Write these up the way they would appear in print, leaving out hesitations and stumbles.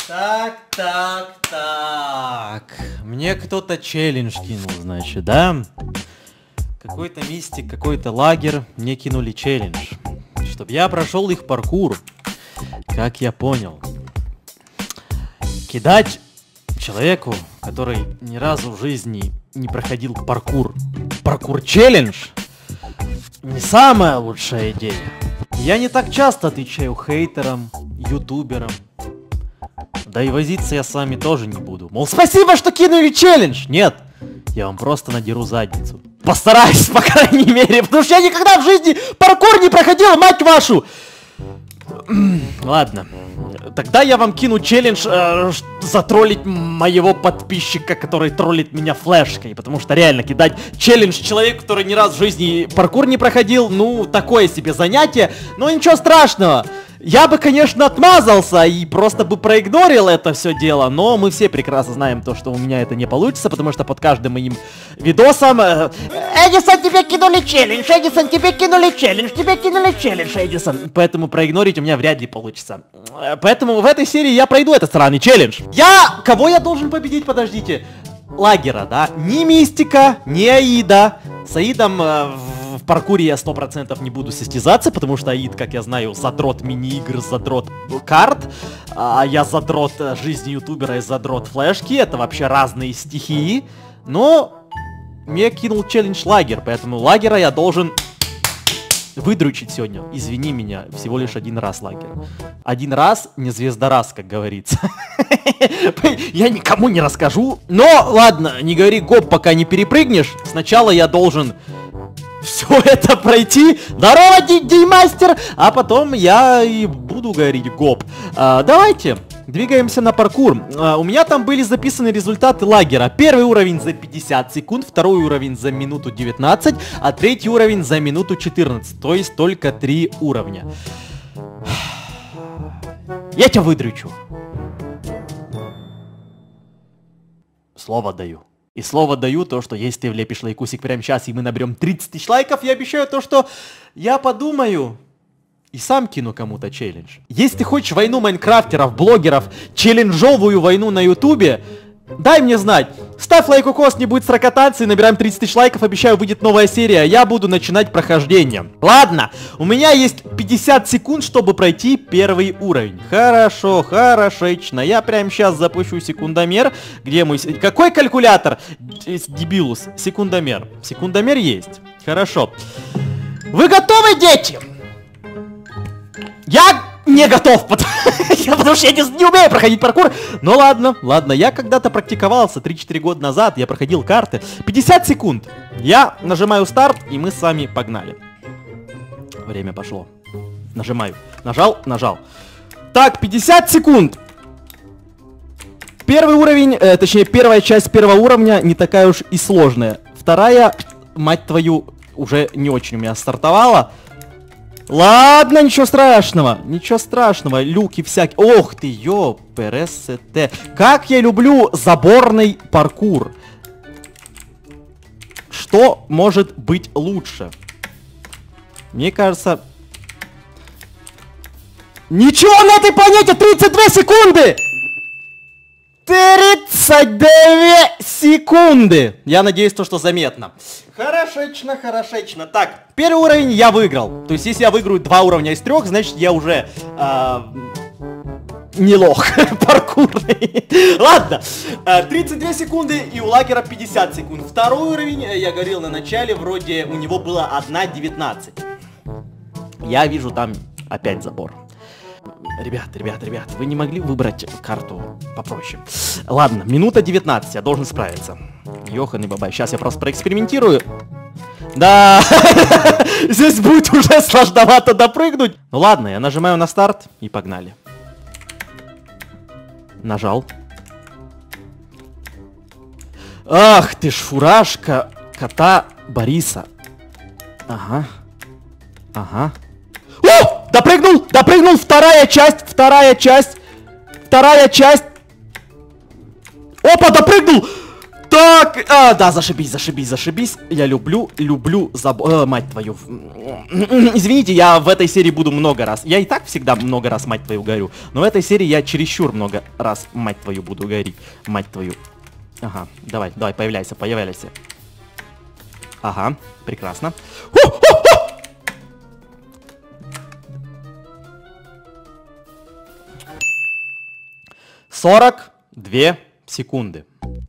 Так. Мне кто-то челлендж кинул, значит, да? Какой-то мистик, какой-то лагерь. Мне кинули челлендж. Чтоб я прошел их паркур. Как я понял. Кидать человеку, который ни разу в жизни не проходил паркур. Паркур-челлендж не самая лучшая идея. Я не так часто отвечаю хейтерам, ютуберам. Да и возиться я с вами тоже не буду. Мол, спасибо, что кинули челлендж! Нет, я вам просто надеру задницу. Постараюсь, по крайней мере, потому что я никогда в жизни паркур не проходил, мать вашу! Ладно, тогда я вам кину челлендж затроллить моего подписчика, который троллит меня флешкой. Потому что реально кидать челлендж человеку, который ни разу в жизни паркур не проходил, ну, такое себе занятие. Но ничего страшного. Я бы, конечно, отмазался и просто бы проигнорил это все дело, но мы все прекрасно знаем то, что у меня это не получится, потому что под каждым моим видосом... Эдисон, тебе кинули челлендж, Эдисон, тебе кинули челлендж, Эдисон. Поэтому проигнорить у меня вряд ли получится. Поэтому в этой серии я пройду этот странный челлендж. Кого я должен победить, подождите? Лагера, да? Ни Мистика, ни Аида. С Аидом... В паркуре я 100% не буду состязаться, потому что Аид, как я знаю, задрот мини-игр, задрот карт, а я задрот жизни ютубера и задрот флешки, это вообще разные стихии, но мне кинул челлендж лагер, поэтому лагера я должен выдрючить сегодня. Извини меня, всего лишь один раз лагер. Один раз, не звездораз, как говорится. Я никому не расскажу, но ладно, не говори гоп, пока не перепрыгнешь, сначала я должен... все это пройти. Здорово, Димастер! А потом я и буду говорить гоп. Давайте двигаемся на паркур. У меня там были записаны результаты лагера. Первый уровень за 50 секунд, второй уровень за минуту 19, а третий уровень за минуту 14. То есть только 3 уровня. Я тебя выдрючу. Слово даю. И слово даю то, что если ты влепишь лайкусик прямо сейчас, и мы наберем 30 тысяч лайков, я обещаю то, что я подумаю и сам кину кому-то челлендж. Если ты хочешь войну майнкрафтеров, блогеров, челленджовую войну на ютубе, дай мне знать. Ставь лайк-укос, не будет сракотации, набираем 30 тысяч лайков, обещаю, выйдет новая серия, я буду начинать прохождение. Ладно, у меня есть 50 секунд, чтобы пройти первый уровень. Хорошо, хорошечно. Я прямо сейчас запущу секундомер. Где мой... Какой калькулятор? Дебилус. Секундомер. Секундомер есть. Хорошо. Вы готовы, дети? Я... не готов, потому что я не умею проходить паркур. Ну ладно, я когда-то практиковался 3-4 года назад, я проходил карты. 50 секунд. Я нажимаю старт, и мы с вами погнали. Время пошло. Нажимаю. Нажал. Так, 50 секунд. Первый уровень, точнее, первая часть первого уровня не такая уж и сложная. Вторая, мать твою, уже не очень у меня стартовала. Ладно, ничего страшного, люки всякие. Ох ты, ПРСТ. Как я люблю заборный паркур. Что может быть лучше? Мне кажется... Ничего на этой планете, 32 секунды! 32 секунды! Я надеюсь, то, что заметно. Хорошечно. Так, первый уровень я выиграл. То есть, если я выиграю 2 уровня из 3, значит, я уже... не лох паркурный. Ладно, 32 секунды и у лагера 50 секунд. Второй уровень, я говорил на начале, вроде у него было 1:19. Я вижу там опять забор. Ребят, вы не могли выбрать карту попроще? Ладно, минута 19, я должен справиться. Ёханый бабай, сейчас я просто проэкспериментирую. Да, здесь будет уже сложновато допрыгнуть. Ну ладно, я нажимаю на старт и погнали. Нажал. Ах ты ж фуражка кота Бориса. Ага. О! Допрыгнул! Вторая часть! Опа, допрыгнул! так! Да, зашибись, зашибись, зашибись. Я люблю, мать твою. Извините, я в этой серии буду много раз. Я и так всегда много раз, мать твою, горю. Но в этой серии я чересчур много раз, мать твою, буду гореть. Мать твою. Ага, давай, появляйся, появляйся. Ага, прекрасно. 42 секунды.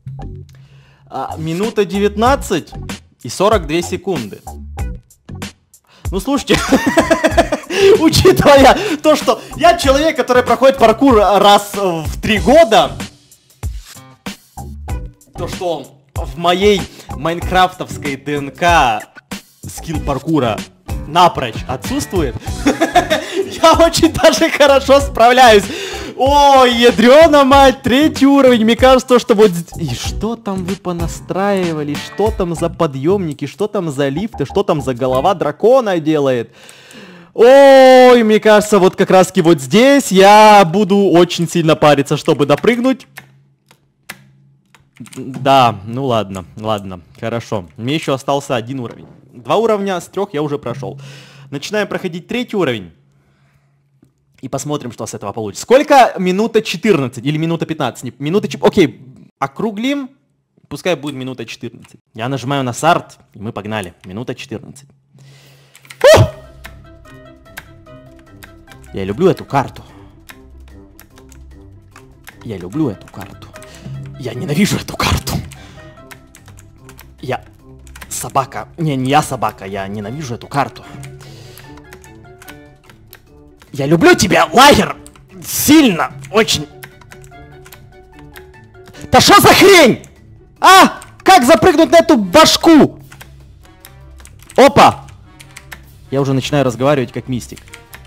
Минута 19 и 42 секунды. Ну, слушайте, учитывая то, что я человек, который проходит паркур раз в 3 года, то, что в моей майнкрафтовской ДНК скилл паркура напрочь отсутствует, я очень даже хорошо справляюсь. Ой, ядрёна мать, 3-й уровень. Мне кажется, что вот... И что там вы понастраивали? Что там за подъемники? Что там за лифты? Что там за голова дракона делает? Ой, мне кажется, вот как раз-таки вот здесь я буду очень сильно париться, чтобы допрыгнуть. Да, ну ладно, ладно, хорошо. Мне еще остался 1 уровень. 2 уровня с 3 я уже прошел. Начинаем проходить 3-й уровень. И посмотрим, что с этого получится. Сколько? Минута 14 или минута 15? Минута 14. Окей, округлим. Пускай будет минута 14. Я нажимаю на старт, и мы погнали. Минута 14. Я люблю эту карту. Я люблю эту карту. Я ненавижу эту карту. Я собака. Не я собака, я ненавижу эту карту. Я люблю тебя, лагер! Сильно, очень. Да что за хрень? А? Как запрыгнуть на эту башку? Опа! Я уже начинаю разговаривать как мистик.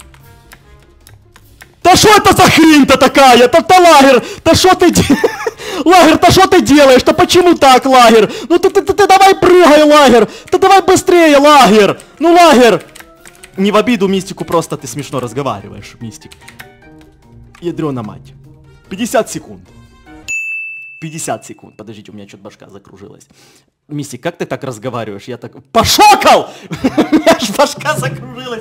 Да что это за хрень-то такая? Это лагер! Да что ты делаешь? Лагер, да что ты делаешь? Да почему так, лагер? Ну ты давай прыгай, лагер! Да давай быстрее, лагер! Ну, лагер! Не в обиду мистику, просто ты смешно разговариваешь, мистик. Ядрёна мать. 50 секунд. 50 секунд. Подождите, у меня что-то башка закружилась. Мистик, как ты так разговариваешь? Я так... Пошокал! У меня аж башка закружилась.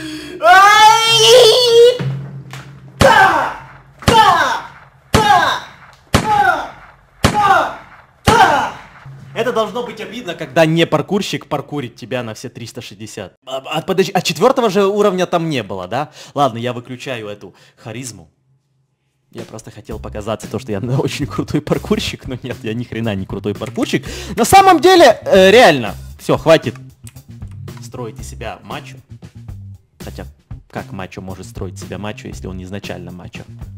Это должно быть обидно, когда не паркурщик паркурит тебя на все 360. Подожди, а 4-го же уровня там не было, да? Ладно, я выключаю эту харизму. Я просто хотел показаться то, что я очень крутой паркурщик, но нет, я ни хрена не крутой паркурщик. На самом деле, реально, все, хватит строить из себя мачо. Хотя, как мачо может строить себя мачо, если он изначально мачо?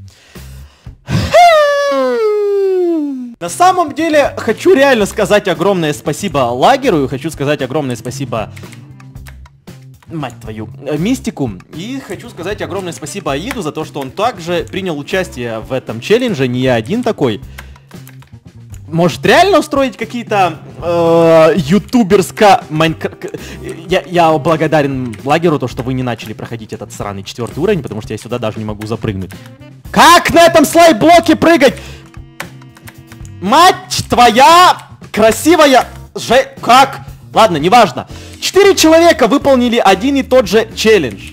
На самом деле, хочу реально сказать огромное спасибо лагеру, и хочу сказать огромное спасибо, мать твою, мистику, и хочу сказать огромное спасибо Аиду за то, что он также принял участие в этом челлендже, не я один такой. Может реально устроить какие-то Я благодарен лагеру, то, что вы не начали проходить этот сраный 4-й уровень, потому что я сюда даже не могу запрыгнуть. Как на этом слайд-блоке прыгать? Мать твоя красивая Как? Ладно, неважно. 4 человека выполнили один и тот же челлендж.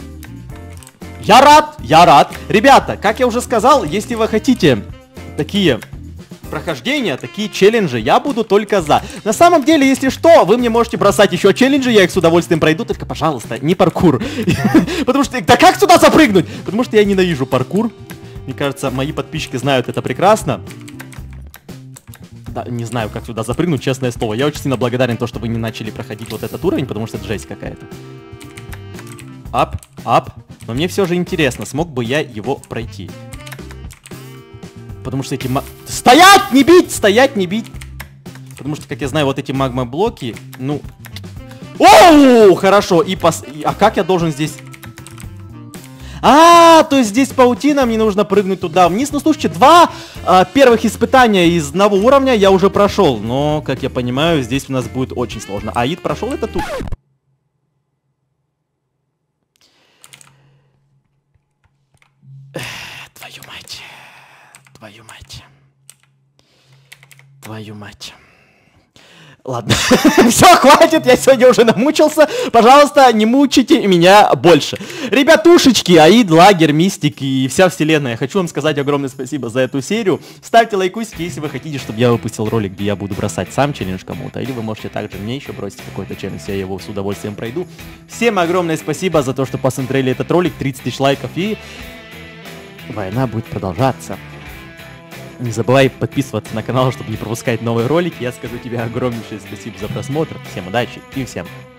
Я рад, я рад. Ребята, как я уже сказал, если вы хотите такие прохождения, такие челленджи, я буду только за. На самом деле, если что, вы мне можете бросать еще челленджи, я их с удовольствием пройду, только, пожалуйста, не паркур. Потому что, да как сюда запрыгнуть? Потому что я ненавижу паркур. Мне кажется, мои подписчики знают это прекрасно. Да, не знаю, как сюда запрыгнуть, честное слово. Я очень сильно благодарен то, что вы не начали проходить вот этот уровень, потому что это жесть какая-то. Ап, ап. Но мне все же интересно, смог бы я его пройти. Потому что эти Стоять, не бить! Стоять, не бить! Потому что, как я знаю, вот эти магма-блоки, ну... Оу, хорошо, А как я должен здесь... То есть здесь паутина, мне нужно прыгнуть туда вниз. Ну, слушайте, 2 первых испытания из 1 уровня я уже прошел. Но, как я понимаю, здесь у нас будет очень сложно. Аид прошел это тут. Твою мать. Твою мать. Твою мать. Ладно, все, хватит, я сегодня уже намучился. Пожалуйста, не мучите меня больше. Ребятушечки, Аид, Лагерь, Мистик и вся вселенная. Хочу вам сказать огромное спасибо за эту серию. Ставьте лайкусики, если вы хотите, чтобы я выпустил ролик, где я буду бросать сам челлендж кому-то. Или вы можете также мне еще бросить какой-то челлендж, я его с удовольствием пройду. Всем огромное спасибо за то, что посмотрели этот ролик. 30 тысяч лайков и война будет продолжаться. Не забывай подписываться на канал, чтобы не пропускать новые ролики. Я скажу тебе огромнейшее спасибо за просмотр. Всем удачи и всем